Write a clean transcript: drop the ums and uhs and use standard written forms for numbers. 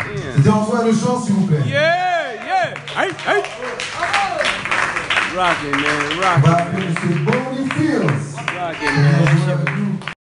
C'était en frère de chant, s'il vous plaît. Yeah. Hey. Rockin', man. Rockin'. C'est Bonnie Fields. Rockin', man.